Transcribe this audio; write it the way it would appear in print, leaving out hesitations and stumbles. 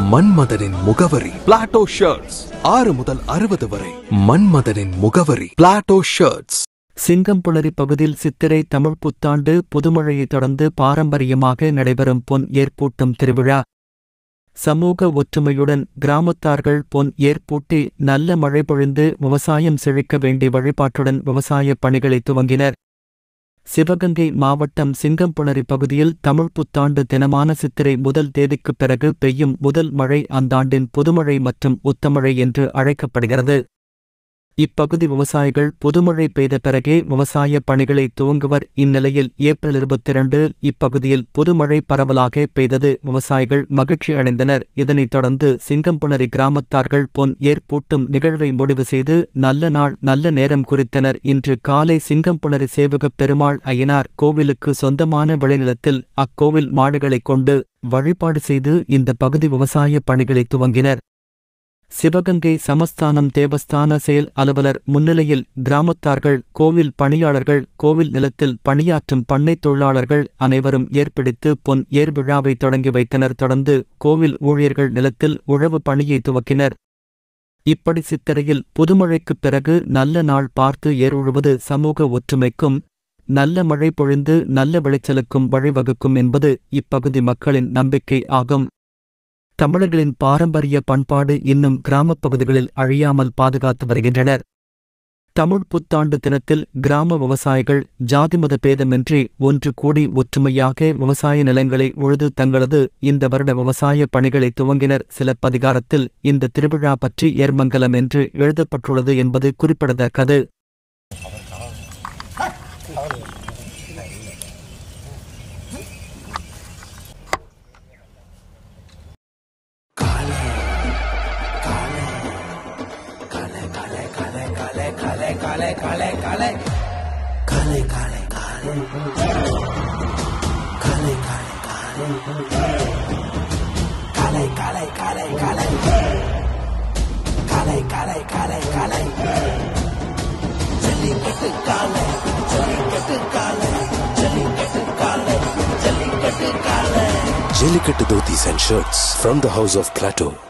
மன்மதனின் முகவரி Plato shirts. 6 முதல் 60 வரை. மன்மதனின் முகவரி பிளாட்டோ ஷர்ட்ஸ். சிங்கம்புணரி பகுதியில் சித்திரை தமிழ் புத்தாண்டு புதுமழையைத் தொடர்ந்து பாரம்பரியமாக நடைபெறும் பொன் ஏர்ப்பூட்டும் திருவிழா. சமூக ஒற்றுமையுடன் கிராமத்தார்கள் பொன் ஏர்ப்பூட்டி நல்ல மழை பொழிந்து விவசாயம் செழிக்க வேண்டிய வழிபாட்டுடன் விவசாயப் பணிகளை துவங்கினர். சிவகங்கை மாவட்டம் சிங்கம்புணரி பகுதியில் தமிழ் புத்தாண்டு தினமான சித்திரை முதல் தேதிக்குப் பிறகு பெய்யும் முதல் மழை அந்தாண்டின் புதுமழை மற்றும் உத்தமழை என்று அழைக்கப்படுகிறது. இப்பகுதி விவசாயிகள் புதுமழை பெய்த பிறகே விவசாய பணிகளை துவங்குவர். இந்நிலையில் ஏப்ரல் 22 இப்பகுதியில் புதுமழை பரவலாக பெய்தது. விவசாயிகள் மகிழ்ச்சி அடைந்தனர். இதனைத் தொடர்ந்து சிங்கம்புணரி கிராமத்தார்கள் பொன் ஏர்ப்பூட்டும் நிகழ்வை முடிவு செய்து நல்ல நாள் நல்ல நேரம் குறித்தனர். இன்று காலை சிங்கம்புணரி சேவகப் பெருமாள் அய்யனார் கோவிலுக்கு சொந்தமான விளைநிலத்தில் அக்கோவில் மாடுகளைக் கொண்டு வழிபாடு செய்து இந்த பகுதி விவசாய பணிகளை துவங்கினர். சிவகங்கை சமஸ்தானம் தேவஸ்தான செயல் அலுவலர் முன்னிலையில் கிராமத்தார்கள், கோவில் பணியாளர்கள், கோவில் நிலத்தில் பணியாற்றும் பண்ணைத் தொழிலாளர்கள் அனைவரும் ஏற்பிடித்து பொன் ஏர் விழாவை தொடங்கி வைத்தனர். தொடர்ந்து கோவில் ஊழியர்கள் நிலத்தில் உழவு பணியை துவக்கினர். இப்படி சித்திரையில் புதுமழைக்குப் பிறகு நல்ல நாள் பார்த்து ஏர் உழுவது சமூக ஒற்றுமைக்கும் நல்ல மழை பொழிந்து நல்ல விளைச்சலுக்கும் வழிவகுக்கும் என்பது இப்பகுதி மக்களின் நம்பிக்கை ஆகும். தமிழர்களின் பாரம்பரிய பண்பாடு இன்னும் கிராமப் பகுதிகளில் அழியாமல் பாதுகாத்து வருகின்றனர். தமிழ் புத்தாண்டு தினத்தில் கிராம விவசாயிகள் ஜாதிமத பேதமின்றி ஒன்று கூடி ஒற்றுமையாக விவசாய நிலங்களை உழுது தங்களது இந்த வருட விவசாய பணிகளை துவங்கினர். சிலப்பதிகாரத்தில் இந்த திருவிழா பற்றி ஏர்மங்கலம் என்று எழுதப்பட்டுள்ளது என்பது குறிப்பிடத்தக்கது. Jellicate dhotis and shirts from the house of Plateau.